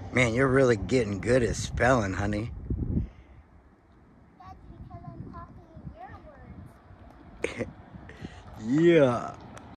Man, you're really getting good at spelling, honey. That's because I'm copying your words. Yeah.